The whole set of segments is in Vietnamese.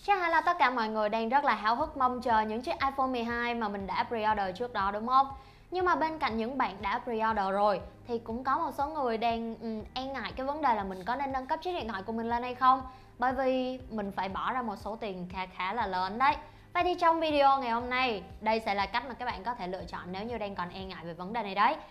Chắc hẳn là tất cả mọi người đang rất là háo hức mong chờ những chiếc iPhone 12 mà mình đã pre-order trước đó đúng không? Nhưng mà bên cạnh những bạn đã pre-order rồi thì cũng có một số người đang e ngại cái vấn đề là mình có nên nâng cấp chiếc điện thoại của mình lên hay không, bởi vì mình phải bỏ ra một số tiền khá là lớn đấy. Vậy thì trong video ngày hôm nay, đây sẽ là cách mà các bạn có thể lựa chọn nếu như đang còn e ngại về vấn đề này đấy.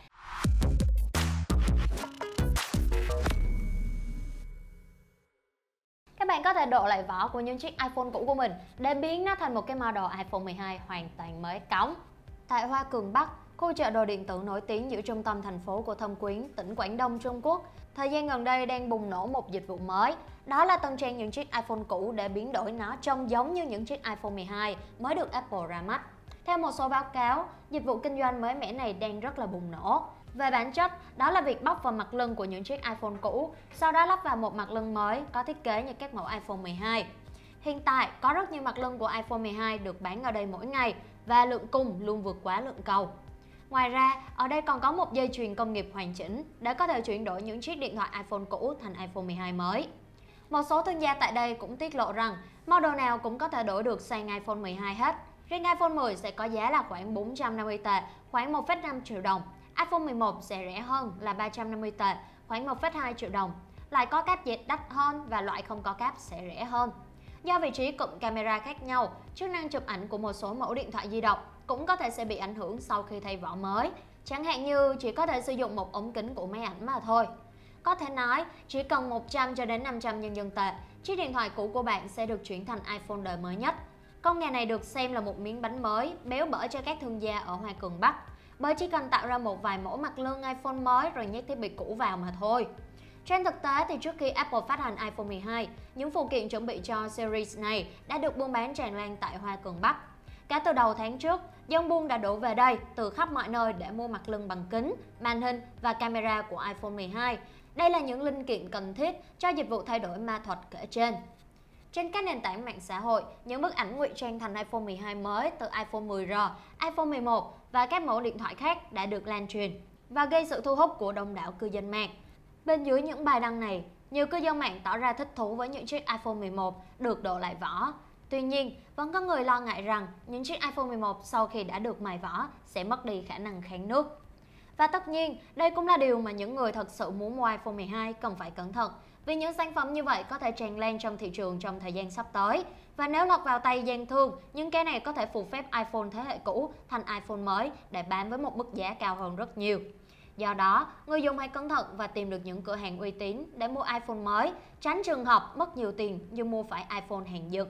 Các bạn có thể độ lại vỏ của những chiếc iPhone cũ của mình để biến nó thành một cái model iPhone 12 hoàn toàn mới cống. Tại Hoa Cường Bắc, khu chợ đồ điện tử nổi tiếng giữa trung tâm thành phố của Thâm Quyến, tỉnh Quảng Đông, Trung Quốc, thời gian gần đây đang bùng nổ một dịch vụ mới. Đó là tân trang những chiếc iPhone cũ để biến đổi nó trông giống như những chiếc iPhone 12 mới được Apple ra mắt. Theo một số báo cáo, dịch vụ kinh doanh mới mẻ này đang rất là bùng nổ. Về bản chất, đó là việc bóc vào mặt lưng của những chiếc iPhone cũ, sau đó lắp vào một mặt lưng mới có thiết kế như các mẫu iPhone 12. Hiện tại, có rất nhiều mặt lưng của iPhone 12 được bán ở đây mỗi ngày và lượng cung luôn vượt quá lượng cầu. Ngoài ra, ở đây còn có một dây chuyền công nghiệp hoàn chỉnh để có thể chuyển đổi những chiếc điện thoại iPhone cũ thành iPhone 12 mới. Một số thương gia tại đây cũng tiết lộ rằng model nào cũng có thể đổi được sang iPhone 12 hết. Riêng iPhone 10 sẽ có giá là khoảng 450 tệ, khoảng 1,5 triệu đồng. iPhone 11 sẽ rẻ hơn là 350 tệ, khoảng 1,2 triệu đồng. Lại có cáp dệt đắt hơn và loại không có cáp sẽ rẻ hơn. Do vị trí cụm camera khác nhau, chức năng chụp ảnh của một số mẫu điện thoại di động cũng có thể sẽ bị ảnh hưởng sau khi thay vỏ mới. Chẳng hạn như chỉ có thể sử dụng một ống kính của máy ảnh mà thôi. Có thể nói, chỉ cần 100 cho đến 500 nhân dân tệ, chiếc điện thoại cũ của bạn sẽ được chuyển thành iPhone đời mới nhất. Công nghệ này được xem là một miếng bánh mới, béo bở cho các thương gia ở Hoa Cường Bắc, bởi chỉ cần tạo ra một vài mẫu mặt lưng iPhone mới rồi nhét thiết bị cũ vào mà thôi. Trên thực tế thì trước khi Apple phát hành iPhone 12, những phụ kiện chuẩn bị cho series này đã được buôn bán tràn lan tại Hoa Cường Bắc. Cả từ đầu tháng trước, dân buôn đã đổ về đây từ khắp mọi nơi để mua mặt lưng bằng kính, màn hình và camera của iPhone 12. Đây là những linh kiện cần thiết cho dịch vụ thay đổi ma thuật kể trên. Trên các nền tảng mạng xã hội, những bức ảnh ngụy trang thành iPhone 12 mới từ iPhone 10R, iPhone 11 và các mẫu điện thoại khác đã được lan truyền và gây sự thu hút của đông đảo cư dân mạng. Bên dưới những bài đăng này, nhiều cư dân mạng tỏ ra thích thú với những chiếc iPhone 11 được độ lại vỏ. Tuy nhiên, vẫn có người lo ngại rằng những chiếc iPhone 11 sau khi đã được mài vỏ sẽ mất đi khả năng kháng nước. Và tất nhiên, đây cũng là điều mà những người thật sự muốn mua iPhone 12 cần phải cẩn thận, vì những sản phẩm như vậy có thể tràn lan trong thị trường trong thời gian sắp tới. Và nếu lọt vào tay gian thương, những cái này có thể phù phép iPhone thế hệ cũ thành iPhone mới để bán với một mức giá cao hơn rất nhiều. Do đó, người dùng hãy cẩn thận và tìm được những cửa hàng uy tín để mua iPhone mới, tránh trường hợp mất nhiều tiền nhưng mua phải iPhone hàng dừng.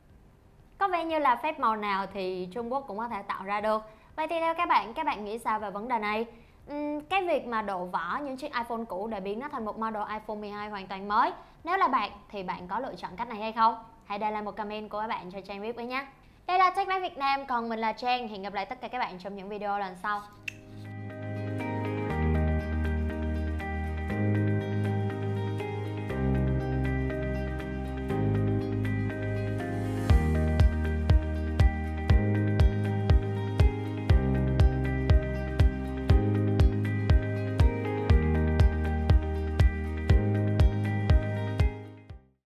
Có vẻ như là phép màu nào thì Trung Quốc cũng có thể tạo ra được. Vậy thì theo các bạn nghĩ sao về vấn đề này? Cái việc mà độ vỏ những chiếc iPhone cũ để biến nó thành một model iPhone 12 hoàn toàn mới, nếu là bạn thì bạn có lựa chọn cách này hay không? Hãy để lại một comment của các bạn cho Trang biết với nhé. Đây là TechMac Việt Nam, còn mình là Trang. Hẹn gặp lại tất cả các bạn trong những video lần sau.